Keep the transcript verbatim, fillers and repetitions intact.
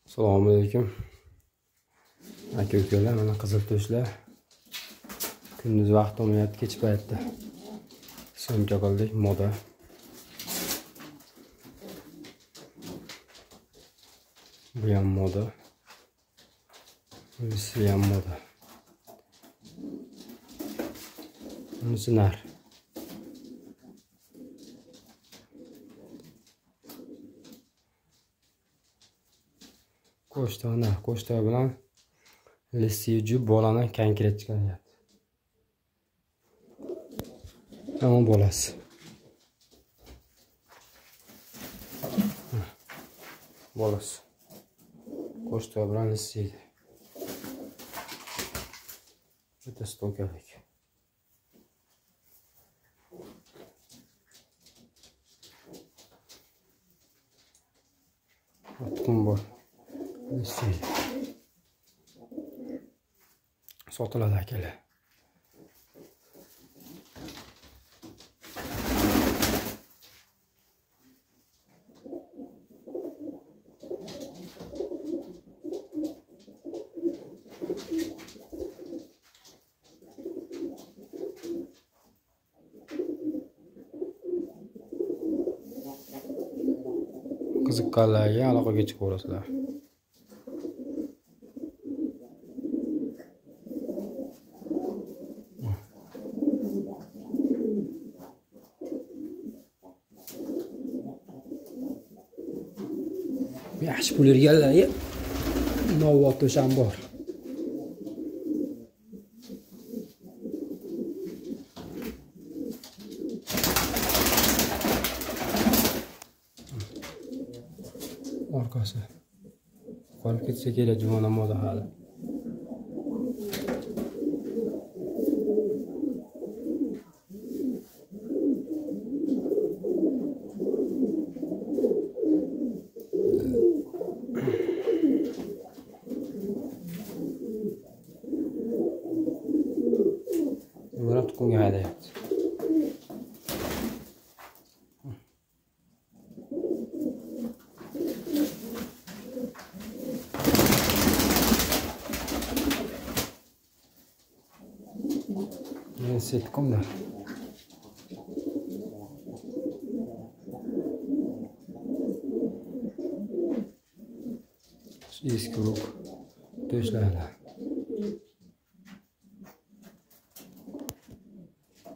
Assalomu alaykum. Aka-ukalar, mana qizil to'shlar. Kunduz vaqt olmayapti, kech paytda. So'mka qildik, moda. Bu ham moda. Bunisi ham moda. Bunisi nar. Qo'shtona, qo'shta bilan lisiyu bolani konkret chiqaryapti. Hamma bolasi. Bolasi. Qo'shta bilan lisiydi. Bitta stokalik. Tuxum bor. Lisiydi. Sotiladi akalar. Qiziqqanlarga aloqaga chiqaverasizlar. Yaxshi pul berganlarga novvot to'sham bor. Orqasi. Qolib ketsa kerak juvona moda hali. Buni tuxumga haydayapti. Men setkomda. Eski ruh to'shlarlar.